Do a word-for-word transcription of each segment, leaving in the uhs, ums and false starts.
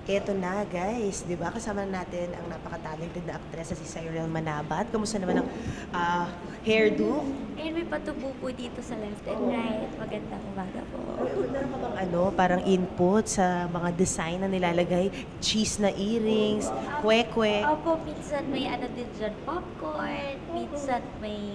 Eto na guys, 'di ba? Kasama natin ang napaka-talented na aktres na si Cyril Manabat. Kamusta naman ang ah, hairdo? Ayun, may patubo po dito sa left and right. Magandang umaga po. May meron ka bang ano, parang input sa mga design na nilalagay? Cheese na earrings, kwekwe. Opo, minsan may ano din dyan, popcorn, minsan may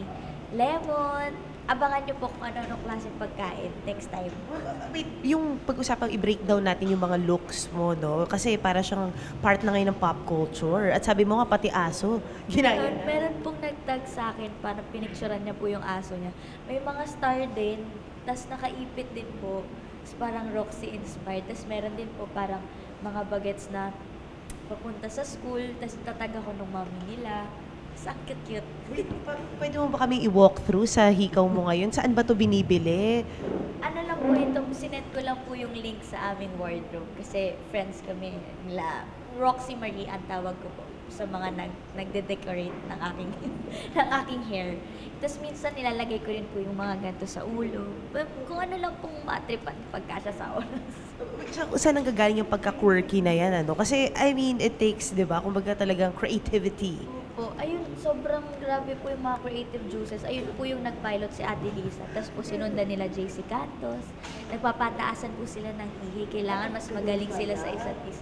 lemon. Abangan niyo po kung ano-ano klaseng pagkain next time. Wait, yung pag-usapang i-breakdown natin yung mga looks mo, no? Kasi para siyang part na ngayon ng pop culture. At sabi mo nga, pati aso, ginaya Meron, na. meron pong nagtag sa akin, parang pinicturean niya po yung aso niya. May mga star din, tas nakaipit din po. Tas parang Roxy inspired. Tas meron din po parang mga bagets na papunta sa school, tas tatag ako ng mommy nila. Tas ang cute-cute. Wait, pa- pwede mo ba kaming i-walk through sa hikaw mo ngayon? Saan ba to binibili? Ano lang po ito, sinend ko lang po yung link sa aming wardrobe kasi friends kami nila. Roxy Marie ang tawag ko po sa mga nag nagde-decorate ng aking ng aking hair. Tapos minsan nilalagay ko rin po yung mga ganito sa ulo. But kung ano lang pong matripan pagkasya sa oras. Sa, saan nanggagaling yung pagka-quirky na yan, ano? Kasi, I mean, it takes, di ba, kumbaga talagang creativity. Po, ayun, sobrang grabe po yung mga creative juices. Ayun po yung nag-pilot si Ate Lisa. Tapos po sinundan nila J C Cantos. Nagpapataasan po sila ng hihi. Kailangan mas magaling sila sa isa't isa.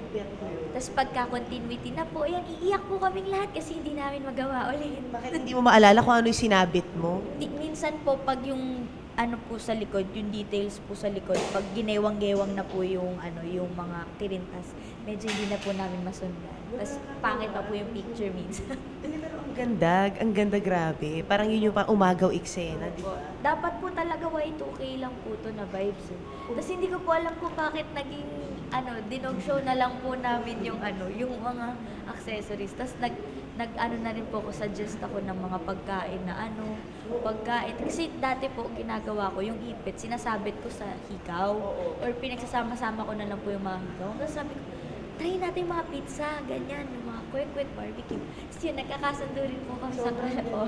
Tapos pagka-continuity na po, ayan, iiyak po kaming lahat kasi hindi namin magawa ulit. Bakit hindi mo maalala kung ano yung sinabit mo? Di- minsan po, pag yung ano po sa likod, yung details po sa likod, pag ginewang-gewang na po yung ano, yung mga tirintas, medyo hindi na po namin masundan. Tapos pangit pa po yung picture minsan. Hindi, pero ang ganda, ang ganda grabe. Parang yun yung pang umagaw eksena, di ba? Dapat po talaga Y two K lang po to na vibes. Eh. Tapos hindi ko po alam kung bakit naging ano, dinog show na lang po namin yung ano, yung mga accessories. Tapos nag nag ano na rin po ako, suggest ako ng mga pagkain na ano, pagkain. Kasi dati po ginagawa ko yung ipit, sinasabit ko sa hikaw or pinagsasama-sama ko na lang po yung mga hikaw. Tapos sabi ko, try natin yung mga pizza, ganyan, yung mga quick-quick barbecue. Tapos yun, nagkakasundo rin po kami sa oh.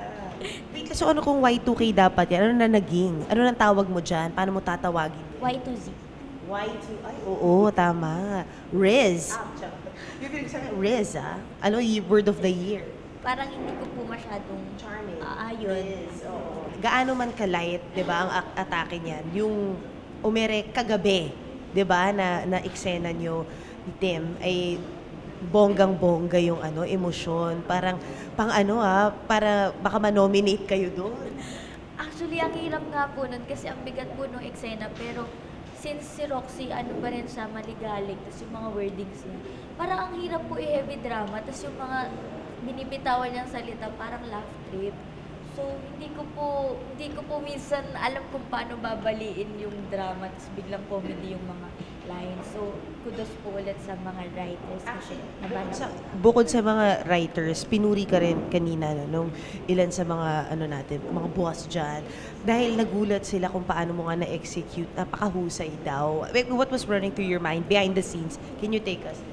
Wait, so ano kung Y two K dapat yan? Ano na naging? Ano nang tawag mo dyan? Paano mo tatawagin? Y two Z. Y two, ay, oo, tama. Riz. Yung pinagsasabi, Riz, ah. Ano yung word of the year? Parang hindi ko po masyadong Charming. aayun. Riz, oo. Gaano man ka-light, di ba, ang ak- atake niyan? Yung umere kagabi, di ba, na, na eksena nyo ni Tim, ay bonggang-bongga yung ano, emosyon. Parang, pang ano ah, para baka ma-nominate kayo doon. Actually, ang hirap nga po nun kasi ang bigat po nung eksena pero since si Roxy, ano pa rin siya, maligalig, tapos yung mga wordings niya, parang ang hirap po i-heavy drama, tapos yung mga binibitawan niyang salita, parang laugh trip. So, hindi ko po, hindi ko po minsan alam kung paano babaliin yung drama, tapos biglang comedy yung mga lines. So, kudos po ulit sa mga writers kasi Bukod sa, nabanat. bukod sa mga writers, pinuri ka rin kanina no, nung ilan sa mga ano natin, mga boss dyan. Dahil nagulat sila kung paano mo nga na-execute, napakahusay daw. Like, what was running through your mind behind the scenes? Can you take us?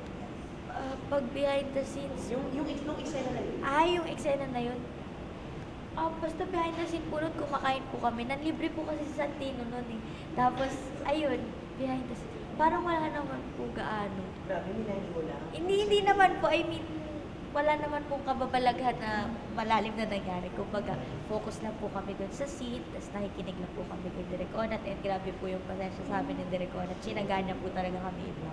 Ah, pag behind the scenes, Yung, yung, yung eksena na yun. ah, yung eksena na yun, ah, basta behind the scene po nun, kumakain po kami. Nanlibre po kasi sa Santino nun eh. Tapos, ayun, behind the scene. Parang wala naman po gaano. Grabe, minani mo lang. Hindi, hindi naman po, I mean, wala naman pong kababalaghan na malalim na nangyari. Kumbaga, focus lang po kami dun sa scene, tapos nakikinig lang po kami kay Direk Onat, and grabe po yung pasensya sa amin ni Direk Onat. Sinaganya po talaga kami i-vlog.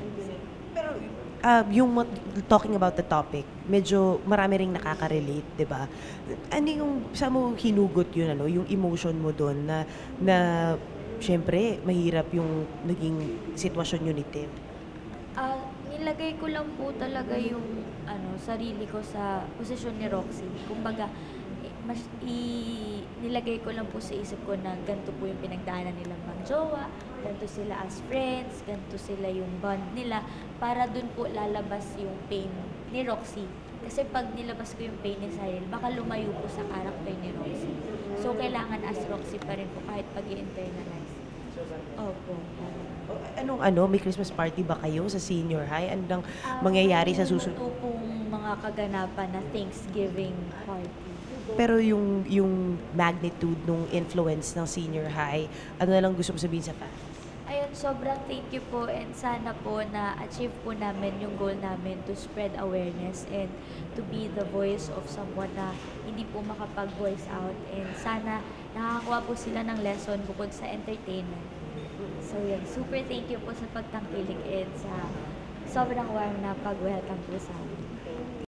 Pero uh, yung mo- talking about the topic, medyo marami ring nakaka-relate, 'di ba? Ano yung sa mo hinugot yun ano, yung emotion mo doon na na syempre mahirap yung naging sitwasyon yun ni Tim. Ah, nilagay ko lang po talaga yung ano, sarili ko sa posisyon ni Roxy. Kumbaga, eh, mas i nilagay ko lang po sa isip ko na ganito po yung pinagdaanan nilang magjowa, ganito sila as friends, ganito sila yung bond nila, para dun po lalabas yung pain ni Roxy. Kasi pag nilabas ko yung pain ni Cyril, baka lumayo po sa character ni Roxy. So, kailangan as Roxy pa rin po kahit pag i-internalize. Opo. O, Anong ano, may Christmas party ba kayo sa senior high? Anong Ah, mangyayari sa ito susunod? pong mga kaganapan na Thanksgiving party. Pero yung yung magnitude nung influence ng senior high, ano na lang gusto mo sabihin sa fans? Ayun, sobrang thank you po and sana po na-achieve po namin yung goal namin to spread awareness and to be the voice of someone na hindi po makapag-voice out and sana nakakakuha po sila ng lesson bukod sa entertainment. So yun, super thank you po sa pagtangkilik and sa sobrang warm na pag-welcome po sa amin.